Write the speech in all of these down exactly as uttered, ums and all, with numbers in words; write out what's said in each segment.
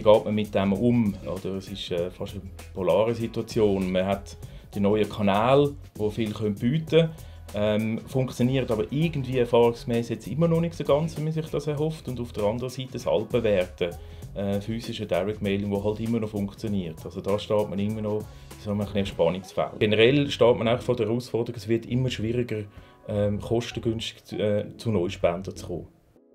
geht man mit dem um? Oder es ist äh, fast eine polare Situation. Man hat die neuen Kanäle, die viel bieten können. Ähm, funktioniert aber irgendwie erfahrungsgemäß jetzt immer noch nicht so ganz, wie man sich das erhofft. Und auf der anderen Seite das altbewährte äh, physische Direct Mailing, das halt immer noch funktioniert. Also da steht man immer noch in so einem Spannungsfeld. Generell steht man auch vor der Herausforderung, es wird immer schwieriger, ähm, kostengünstig zu, äh, zu Neuspendern zu kommen.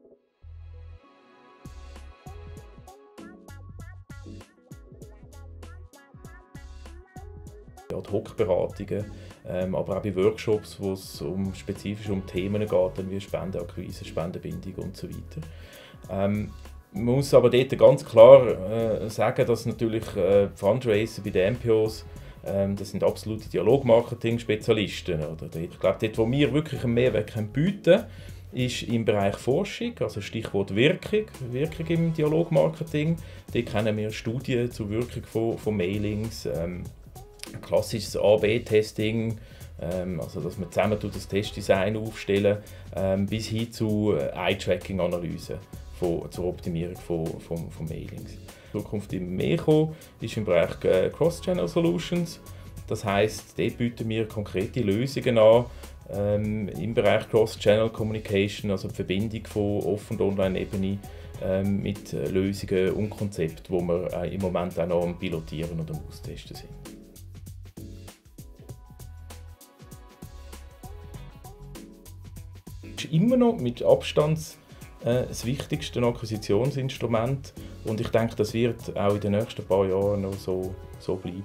Ad-hoc-Beratungen, ähm, aber auch bei Workshops, wo es um, spezifisch um Themen geht, wie Spendenakquise, Spendenbindung und so weiter. Ähm, man muss aber dort ganz klar äh, sagen, dass natürlich äh, Fundraiser bei den M P Os, ähm, das sind absolute Dialogmarketing-Spezialisten. Ich glaube, dort, wo wir wirklich einen Mehrwert bieten können, ist im Bereich Forschung, also Stichwort Wirkung, Wirkung im Dialogmarketing. Dort kennen wir Studien zur Wirkung von, von Mailings, ähm, klassisches A B Testing, ähm, also dass man zusammen das Testdesign aufstellen, ähm, bis hin zu Eye-Tracking-Analysen zur Optimierung von, von, von Mailings. In Zukunft immer mehr kommen, ist im Bereich äh, Cross-Channel Solutions. Das heisst, dort bieten wir konkrete Lösungen an ähm, im Bereich Cross-Channel Communication, also die Verbindung von Off- und Online-Ebene ähm, mit Lösungen und Konzepten, die wir äh, im Moment auch noch am Pilotieren oder am Austesten sind. Ist immer noch mit Abstand äh, das wichtigste Akquisitionsinstrument und ich denke, das wird auch in den nächsten paar Jahren noch so, so bleiben.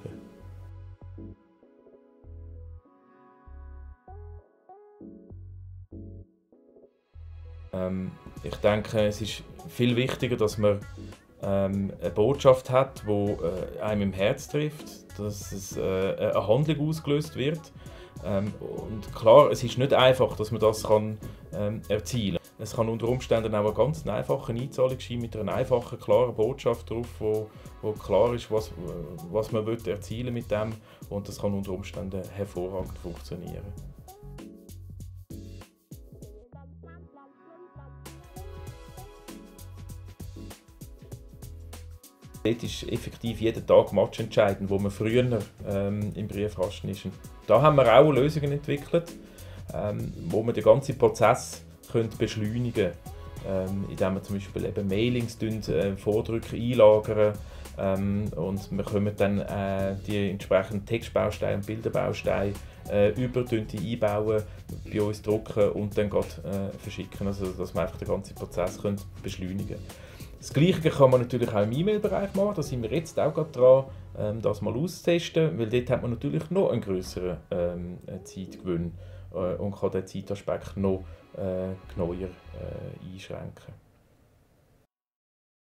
Ähm, ich denke, es ist viel wichtiger, dass man ähm, eine Botschaft hat, die äh, einem im Herz trifft, dass es, äh, eine Handlung ausgelöst wird. Ähm, und klar, es ist nicht einfach, dass man das kann, ähm, erzielen kann. Es kann unter Umständen auch ein ganz einfacher Einzahlungsschein mit einer einfachen, klaren Botschaft drauf, wo, wo klar ist, was, was man will erzielen mit dem, und das kann unter Umständen hervorragend funktionieren. Dort ist effektiv jeden Tag matchentscheidend, wo man früher ähm, im Briefkasten ist. Und da haben wir auch Lösungen entwickelt, ähm, wo man den ganzen Prozess könnte beschleunigen könnte, ähm, indem wir zum Beispiel eben Mailings äh, vordrücken, einlagern, ähm, und wir können dann äh, die entsprechenden Textbausteine und Bilderbausteine äh, über die einbauen, bei uns drucken und dann grad, äh, verschicken, also dass wir einfach den ganzen Prozess können beschleunigen können. Das Gleiche kann man natürlich auch im E-Mail-Bereich machen, da sind wir jetzt auch gerade dran, ähm, das mal auszutesten, weil dort hat man natürlich noch einen grösseren ähm, Zeitgewinn äh, und kann den Zeitaspekt noch äh, genauer äh, einschränken.